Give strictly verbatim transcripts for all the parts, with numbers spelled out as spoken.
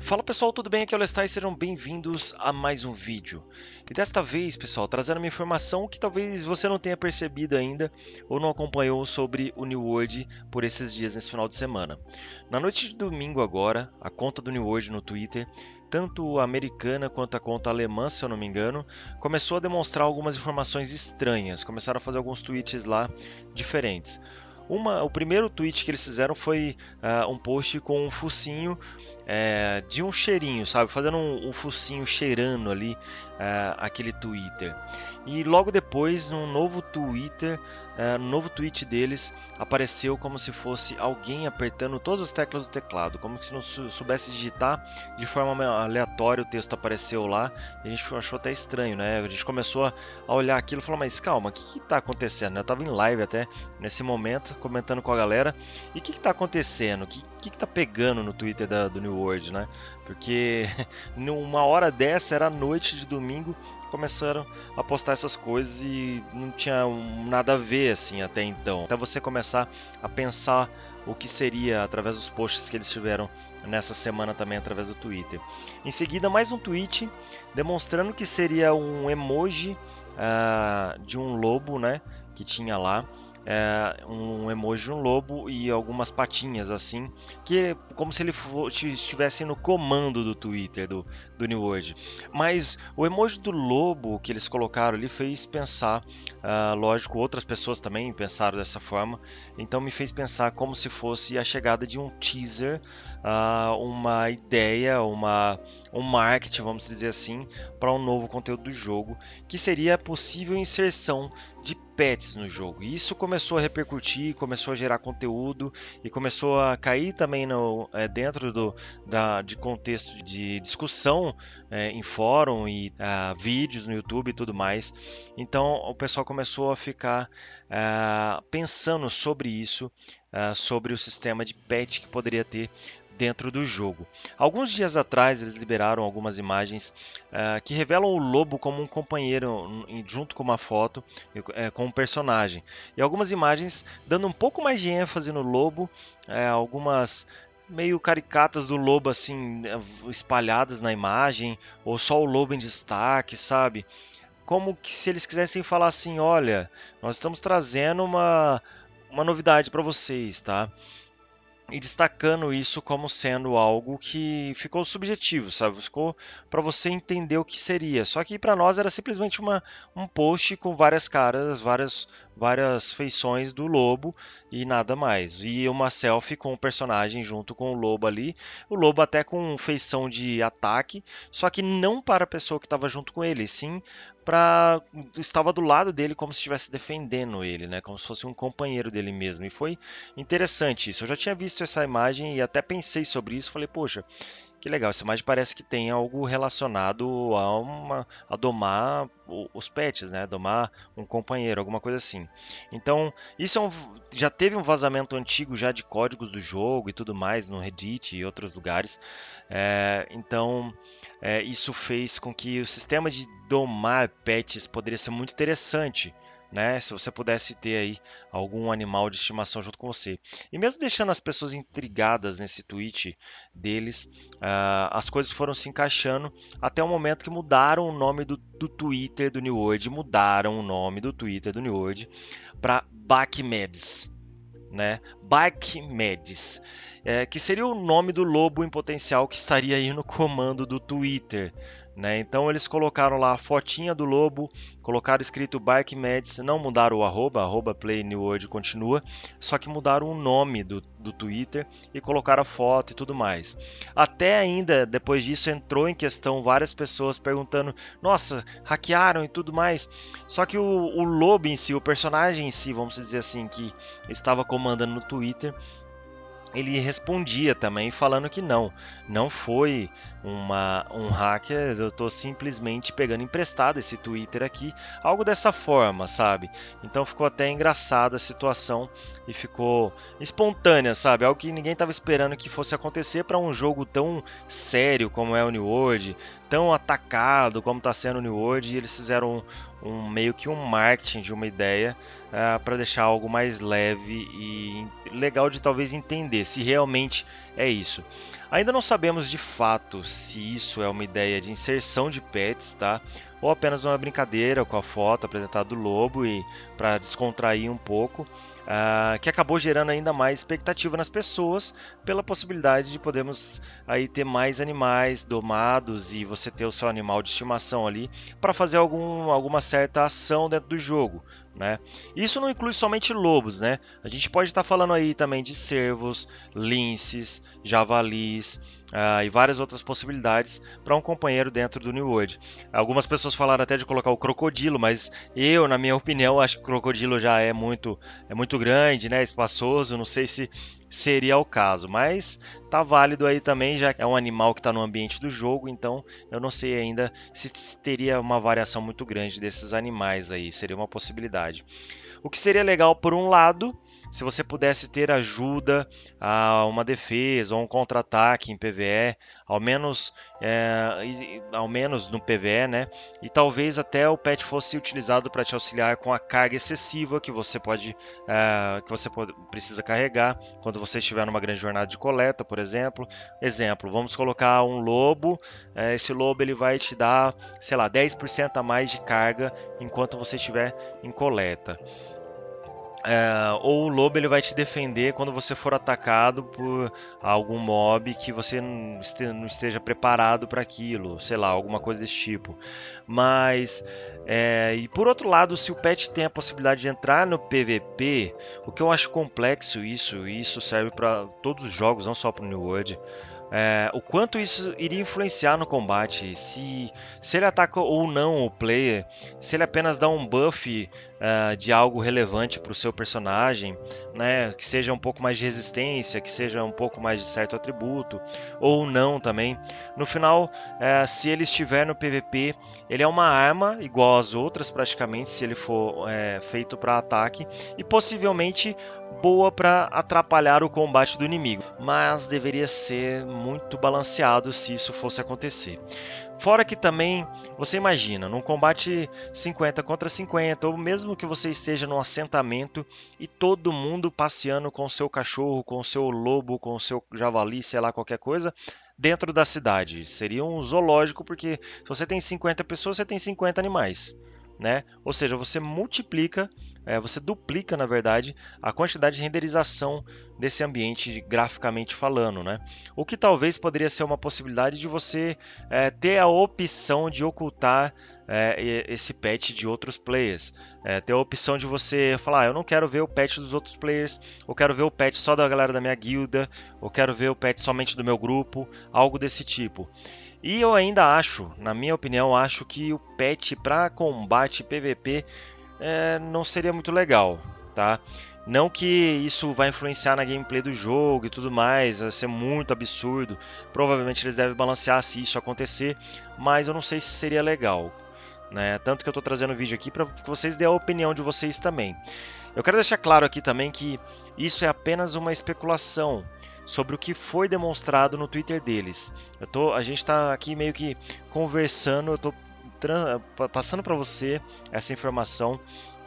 Fala pessoal, tudo bem? Aqui é o Lestar e sejam bem-vindos a mais um vídeo. E desta vez, pessoal, trazendo uma informação que talvez você não tenha percebido ainda ou não acompanhou sobre o New World por esses dias nesse final de semana. Na noite de domingo agora, a conta do New World no Twitter, tanto a americana quanto a conta alemã, se eu não me engano, começou a demonstrar algumas informações estranhas, começaram a fazer alguns tweets lá diferentes. Uma, o primeiro tweet que eles fizeram foi uh, um post com um focinho é, de um cheirinho, sabe? Fazendo um, um focinho cheirando ali uh, aquele Twitter. E logo depois, num novo Twitter, uh, no novo tweet deles, apareceu como se fosse alguém apertando todas as teclas do teclado, como se não soubesse digitar de forma aleatória. O texto apareceu lá e a gente achou até estranho, né? A gente começou a olhar aquilo e falou, mas calma, o que está acontecendo? Eu estava em live até nesse momento, comentando com a galera, e o que está acontecendo? O que, que, que tá pegando no Twitter da, do New World, né? Porque numa hora dessa, era noite de domingo, começaram a postar essas coisas e não tinha nada a ver assim até então. Até você começar a pensar o que seria através dos posts que eles tiveram nessa semana também através do Twitter. Em seguida, mais um tweet demonstrando que seria um emoji uh, de um lobo, né, que tinha lá. É, um emoji de um lobo e algumas patinhas assim, que como se ele estivesse no comando do Twitter do, do New World. Mas o emoji do lobo que eles colocaram ali fez pensar, uh, lógico, outras pessoas também pensaram dessa forma, então me fez pensar como se fosse a chegada de um teaser, uh, uma ideia, uma, um marketing, vamos dizer assim, para um novo conteúdo do jogo, que seria a possível inserção de pets no jogo. E isso começou a repercutir, começou a gerar conteúdo e começou a cair também no, é, dentro do, da, de contexto de discussão é, em fórum e uh, vídeos no YouTube e tudo mais. Então o pessoal começou a ficar uh, pensando sobre isso, uh, sobre o sistema de pet que poderia ter dentro do jogo. Alguns dias atrás eles liberaram algumas imagens uh, que revelam o lobo como um companheiro junto com uma foto uh, com um personagem. E algumas imagens dando um pouco mais de ênfase no lobo, uh, algumas meio caricatas do lobo assim espalhadas na imagem, ou só o lobo em destaque, sabe? Como que se eles quisessem falar assim, olha, nós estamos trazendo uma, uma novidade para vocês, tá? E destacando isso como sendo algo que ficou subjetivo, sabe? Ficou para você entender o que seria. Só que para nós era simplesmente uma, um post com várias caras, várias, várias feições do lobo e nada mais. E uma selfie com o personagem junto com o lobo ali. O lobo até com feição de ataque, só que não para a pessoa que estava junto com ele, sim para estava do lado dele como se estivesse defendendo ele, né? Como se fosse um companheiro dele mesmo. E foi interessante isso. Eu já tinha visto essa imagem e até pensei sobre isso. Falei, poxa, que legal. Essa imagem parece que tem algo relacionado a uma a domar os pets, né? Domar um companheiro, alguma coisa assim. Então, isso é um, já teve um vazamento antigo já de códigos do jogo e tudo mais no Reddit e outros lugares. É, então, é, isso fez com que o sistema de domar pets poderia ser muito interessante, né? Se você pudesse ter aí algum animal de estimação junto com você. E mesmo deixando as pessoas intrigadas nesse tweet deles, uh, as coisas foram se encaixando até o momento que mudaram o nome do, do Twitter do New World, mudaram o nome do Twitter do New World para Bachmeds, né? Bachmeds, é, que seria o nome do lobo em potencial que estaria aí no comando do Twitter, né? Então eles colocaram lá a fotinha do lobo, colocaram escrito Bachmeds, não mudaram o arroba, arroba Play New World continua, só que mudaram o nome do, do Twitter e colocaram a foto e tudo mais. Até ainda depois disso entrou em questão várias pessoas perguntando, nossa, hackearam e tudo mais. Só que o, o lobo em si, o personagem em si, vamos dizer assim, que estava comandando no Twitter, ele respondia também falando que não, não foi uma, um hacker, eu estou simplesmente pegando emprestado esse Twitter aqui, algo dessa forma, sabe? Então ficou até engraçada a situação e ficou espontânea, sabe? Algo que ninguém estava esperando que fosse acontecer para um jogo tão sério como é o New World, tão atacado como está sendo o New World, e eles fizeram um, um meio que um marketing de uma ideia uh, para deixar algo mais leve e legal de talvez entender se realmente é isso. Ainda não sabemos de fato se isso é uma ideia de inserção de pets, tá? Ou apenas uma brincadeira com a foto apresentada do lobo e para descontrair um pouco, uh, que acabou gerando ainda mais expectativa nas pessoas pela possibilidade de podermos aí ter mais animais domados e você ter o seu animal de estimação ali para fazer algum, alguma certa ação dentro do jogo, né? Isso não inclui somente lobos, né? A gente pode estar falando aí também de cervos, linces, javalis, uh, e várias outras possibilidades para um companheiro dentro do New World. Algumas pessoas falaram até de colocar o crocodilo, mas eu, na minha opinião, acho que o crocodilo já é muito, é muito grande, né? Espaçoso, não sei se seria o caso, mas tá válido aí também, já que é um animal que está no ambiente do jogo, então eu não sei ainda se teria uma variação muito grande desses animais aí, seria uma possibilidade. O que seria legal por um lado, se você pudesse ter ajuda a uma defesa ou um contra-ataque em P V E, ao menos, é, ao menos no P V E, né? E talvez até o pet fosse utilizado para te auxiliar com a carga excessiva que você pode, é, que você pode, precisa carregar quando você estiver numa grande jornada de coleta, por exemplo. Exemplo, vamos colocar um lobo. É, esse lobo ele vai te dar, sei lá, dez por cento a mais de carga enquanto você estiver em coleta. É, ou o lobo ele vai te defender quando você for atacado por algum mob que você não esteja preparado para aquilo, sei lá, alguma coisa desse tipo. Mas, é, e por outro lado, se o pet tem a possibilidade de entrar no P V P, o que eu acho complexo isso, e isso serve para todos os jogos, não só para o New World. É, o quanto isso iria influenciar no combate, se, se ele ataca ou não o player, se ele apenas dá um buff uh, de algo relevante para o seu personagem, né, que seja um pouco mais de resistência, que seja um pouco mais de certo atributo, ou não também. No final, uh, se ele estiver no P V P, ele é uma arma igual às outras praticamente, se ele for uh, feito para ataque, e possivelmente boa para atrapalhar o combate do inimigo, mas deveria ser muito balanceado se isso fosse acontecer. Fora que também, você imagina, num combate cinquenta contra cinquenta, ou mesmo que você esteja num assentamento e todo mundo passeando com o seu cachorro, com o seu lobo, com o seu javali, sei lá, qualquer coisa, dentro da cidade. Seria um zoológico, porque se você tem cinquenta pessoas, você tem cinquenta animais. Né? Ou seja, você multiplica, é, você duplica, na verdade, a quantidade de renderização desse ambiente graficamente falando, né? O que talvez poderia ser uma possibilidade de você é, ter a opção de ocultar é, esse patch de outros players. É, ter a opção de você falar, ah, eu não quero ver o patch dos outros players, eu quero ver o patch só da galera da minha guilda, eu quero ver o patch somente do meu grupo, algo desse tipo. E eu ainda acho, na minha opinião, acho que o patch para combate P V P é, não seria muito legal, tá? Não que isso vai influenciar na gameplay do jogo e tudo mais, vai ser muito absurdo. Provavelmente eles devem balancear se isso acontecer, mas eu não sei se seria legal, né? Tanto que eu estou trazendo o vídeo aqui para que vocês dêem a opinião de vocês também. Eu quero deixar claro aqui também que isso é apenas uma especulação sobre o que foi demonstrado no Twitter deles. Eu tô, a gente está aqui meio que conversando, eu estou passando para você essa informação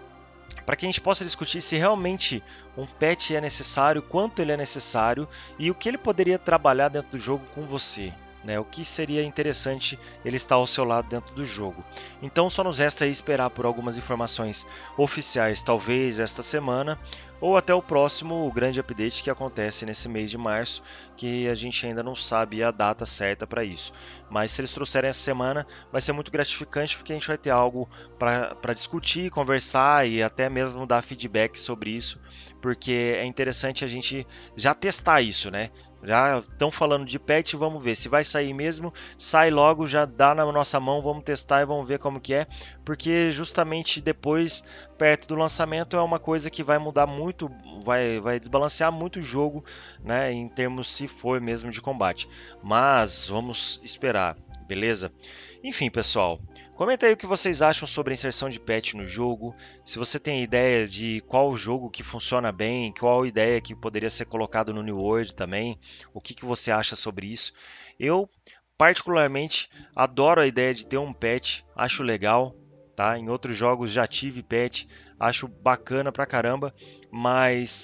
para que a gente possa discutir se realmente um patch é necessário, quanto ele é necessário e o que ele poderia trabalhar dentro do jogo com você. Né, o que seria interessante ele estar ao seu lado dentro do jogo. Então só nos resta aí esperar por algumas informações oficiais, talvez esta semana, ou até o próximo grande update que acontece nesse mês de março, que a gente ainda não sabe a data certa para isso. Mas se eles trouxerem essa semana, vai ser muito gratificante, porque a gente vai ter algo para discutir, conversar e até mesmo dar feedback sobre isso, porque é interessante a gente já testar isso, né? Já estão falando de patch, vamos ver se vai sair mesmo, sai logo, já dá na nossa mão, vamos testar e vamos ver como que é, porque justamente depois, perto do lançamento, é uma coisa que vai mudar muito, vai, vai desbalancear muito o jogo, né, em termos se for mesmo de combate, mas vamos esperar, beleza? Enfim, pessoal, comenta aí o que vocês acham sobre a inserção de patch no jogo, se você tem ideia de qual jogo que funciona bem, qual ideia que poderia ser colocado no New World também, o que, que você acha sobre isso. Eu, particularmente, adoro a ideia de ter um patch, acho legal, tá? Em outros jogos já tive patch, acho bacana pra caramba, mas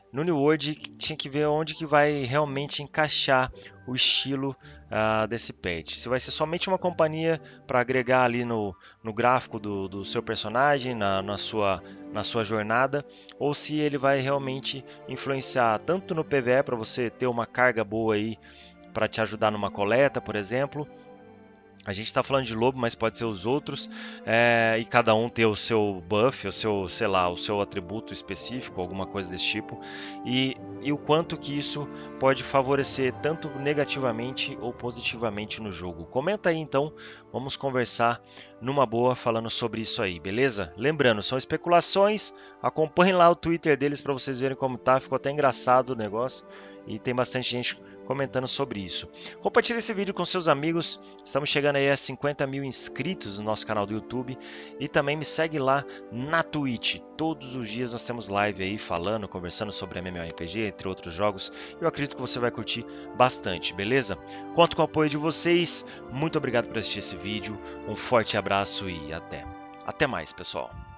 no New World tinha que ver onde que vai realmente encaixar o estilo uh, desse patch. Se vai ser somente uma companhia para agregar ali no, no gráfico do, do seu personagem, na, na, sua, na sua jornada, ou se ele vai realmente influenciar tanto no P V E para você ter uma carga boa aí para te ajudar numa coleta, por exemplo. A gente está falando de lobo, mas pode ser os outros, é, e cada um ter o seu buff, o seu, sei lá, o seu atributo específico, alguma coisa desse tipo, e, e o quanto que isso pode favorecer tanto negativamente ou positivamente no jogo. Comenta aí então, vamos conversar numa boa falando sobre isso aí, beleza? Lembrando, são especulações, acompanhem lá o Twitter deles para vocês verem como tá, ficou até engraçado o negócio, e tem bastante gente comentando sobre isso. Compartilhe esse vídeo com seus amigos, estamos chegando aí a cinquenta mil inscritos no nosso canal do YouTube e também me segue lá na Twitch. Todos os dias nós temos live aí falando, conversando sobre MMORPG, entre outros jogos. Eu acredito que você vai curtir bastante, beleza? Conto com o apoio de vocês, muito obrigado por assistir esse vídeo, um forte abraço e até. Até mais, pessoal!